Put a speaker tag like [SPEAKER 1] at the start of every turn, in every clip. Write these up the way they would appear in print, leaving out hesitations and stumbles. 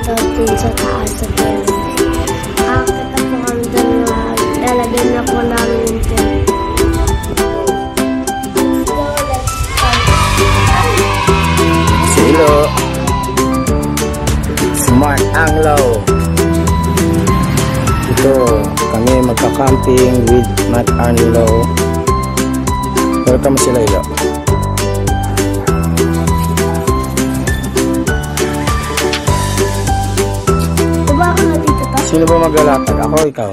[SPEAKER 1] natin sa taas sa pera. Akit na po kami doon na lalagyan na po namin yung pera.
[SPEAKER 2] Silo Smart Anglo. Ito kami magka-camping with Matt Anglo. Welcome sila ilo. Sino ba maglalatag? Ako o ikaw?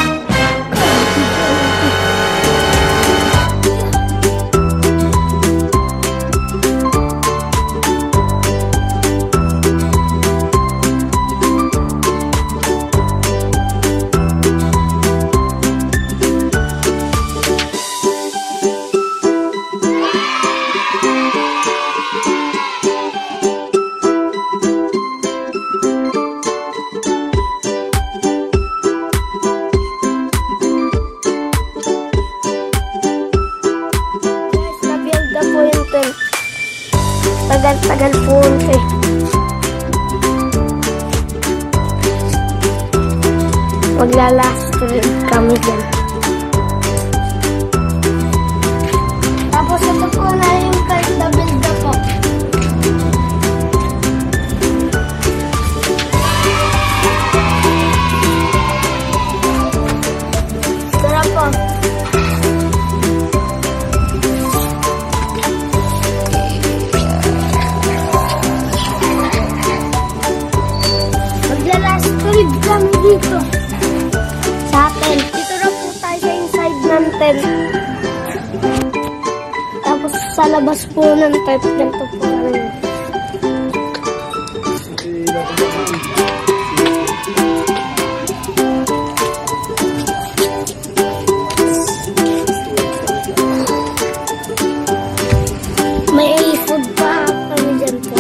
[SPEAKER 1] Tagal po eh. Maglalast rin kami dyan. Tapos ito po na yung kahit nabilda po. Tara po. Kami dito sa tent. Dito na po tayo sa inside ng tent. Tapos sa labas po ng tent. Ganito po namin. May food pa kami dyan po.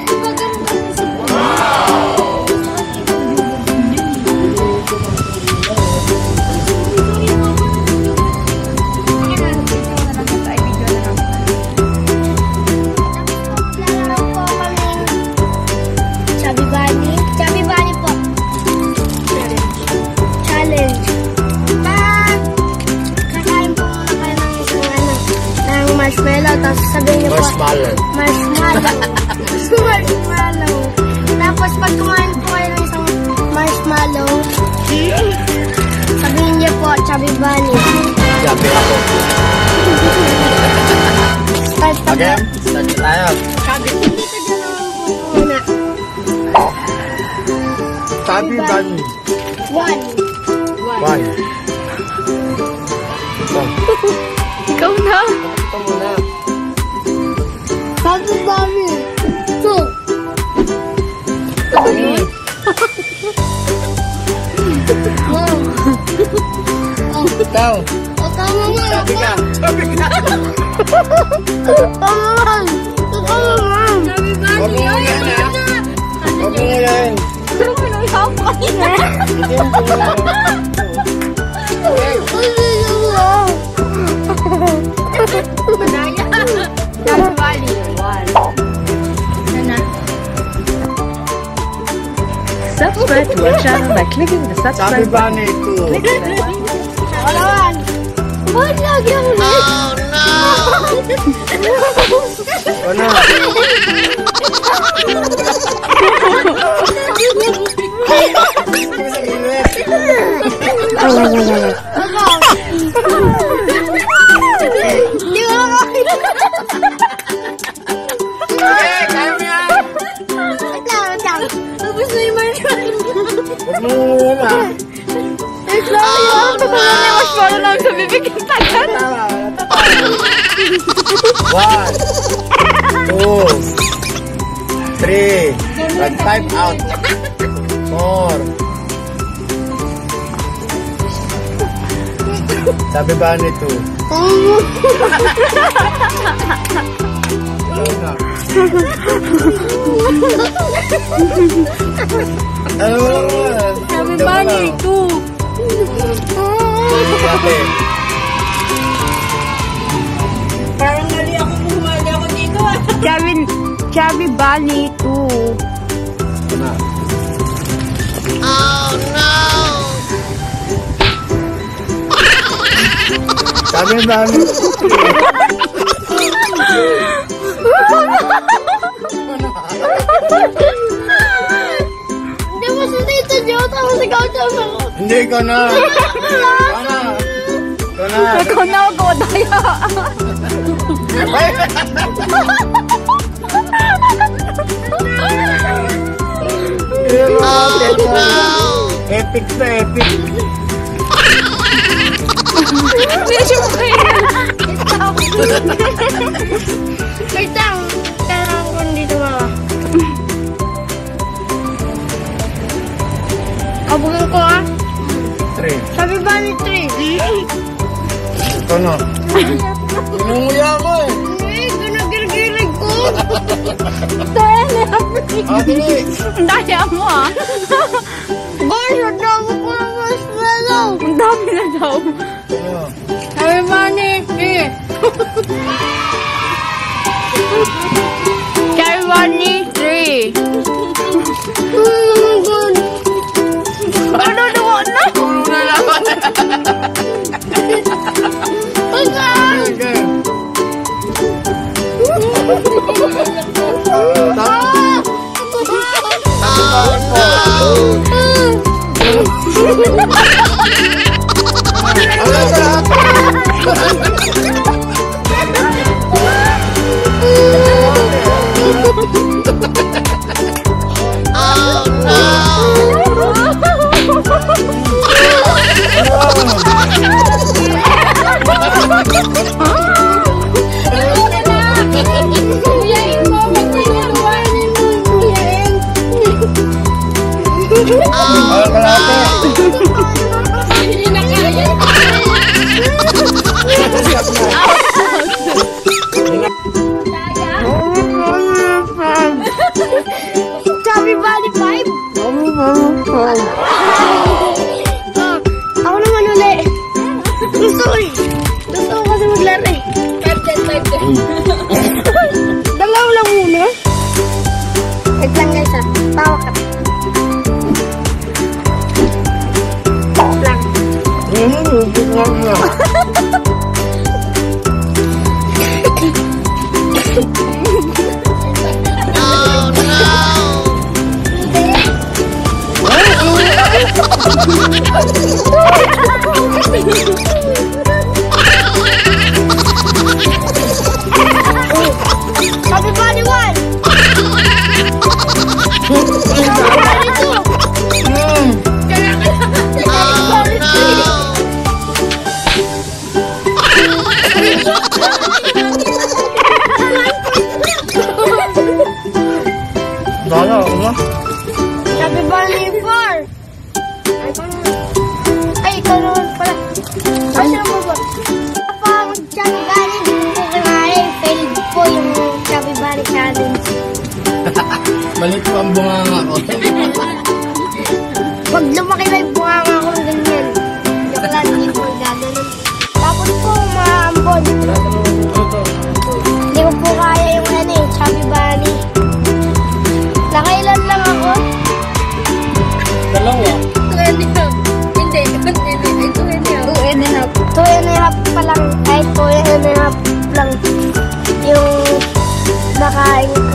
[SPEAKER 1] Marshmallow, tapos sabihin niyo po marshmallow. Tapos pag kumain po kayo ng isang marshmallow, sabihin niyo po Chubby Bunny.
[SPEAKER 2] Chubby ako.
[SPEAKER 1] Start
[SPEAKER 2] tayo.
[SPEAKER 1] Chubby. Dito dyan naman po muna.
[SPEAKER 2] Chubby Bunny.
[SPEAKER 1] One.
[SPEAKER 3] Ikaw na.
[SPEAKER 2] Ito muna.
[SPEAKER 1] Chubby Bunny. 2.
[SPEAKER 2] Ikaw.
[SPEAKER 1] Tama naman.
[SPEAKER 2] Chubby ka.
[SPEAKER 1] Tama naman. Chubby Bunny.
[SPEAKER 2] Huwag mo yan.
[SPEAKER 3] Pero pinuha ko kanina. Manaya. Chubby Bunny. 1.
[SPEAKER 4] Subscribe to our channel by clicking the
[SPEAKER 2] Chubby
[SPEAKER 4] subscribe button.
[SPEAKER 2] Bunny 2.
[SPEAKER 1] Walawan. Wag lagi ang ulit.
[SPEAKER 2] Ano?
[SPEAKER 1] Hindi ko makakita. Tapos na yung marshmallow.
[SPEAKER 2] Huwag mo muna.
[SPEAKER 3] Marshmallow lang sa bibig yung tagal.
[SPEAKER 2] 1, 2, 3, and 5 out. 4. Chubby Bunny 2. Ano mo lang?
[SPEAKER 3] Chubby Bunny 2.
[SPEAKER 1] Parang mali ako bumali ako dito.
[SPEAKER 3] Chubby Bunny 2.
[SPEAKER 2] Sabi ba?
[SPEAKER 1] Hindi mo si Tito Jo, tapos ikaw siya ako.
[SPEAKER 2] Hindi ko na. Ano? Ito na.
[SPEAKER 3] Ikaw na ako, daya.
[SPEAKER 2] Epic na epic.
[SPEAKER 3] Hindi siya makain.
[SPEAKER 1] Wait lang. Kailangan ko dito mga. Abugan ko ah.
[SPEAKER 2] 3.
[SPEAKER 1] Sabi ba ni 3?
[SPEAKER 2] Ito na. Inunguya ko eh.
[SPEAKER 1] Eh, ginagirgirig ko.
[SPEAKER 2] Ah, dili.
[SPEAKER 3] Ang daya mo ah.
[SPEAKER 1] Guys, ang dami ko ng marshmallow.
[SPEAKER 3] Ang dami na daw.
[SPEAKER 2] Ano?
[SPEAKER 1] Sabi ba ni 3?
[SPEAKER 3] Carry one ni 3. Ano naman na?
[SPEAKER 2] Tulong na naman.
[SPEAKER 1] Okay.
[SPEAKER 2] Walang kalate.
[SPEAKER 1] Sabi ba ni 5? Ako naman uli. Gusto ko kasi maglaro eh. 5-10. Dalaw lang muna. Wait lang guys ah. Tawa ka. Lang. Sabi ba ni 1? Sabi ba ni 2?
[SPEAKER 2] Bala ako na.
[SPEAKER 1] Sabi ba ni 4? Ay, ikaw naman pala. Ay, siya mo ba? Kapag sabi ba ni hindi po kinain, failed po yung sabi ba ni challenge.
[SPEAKER 2] Balik pa ang bunganga ko.
[SPEAKER 1] Pag lumaki na yung bunganga ko ganyan. Joke lang, hindi po gaganon. Tapos po, maambon. Hindi ko po kaya yung ano eh, sabi ba ni. Nakailan lang ako?
[SPEAKER 2] Dalawa.
[SPEAKER 1] 2.5 pa lang, kahit 2.5 lang yung nakain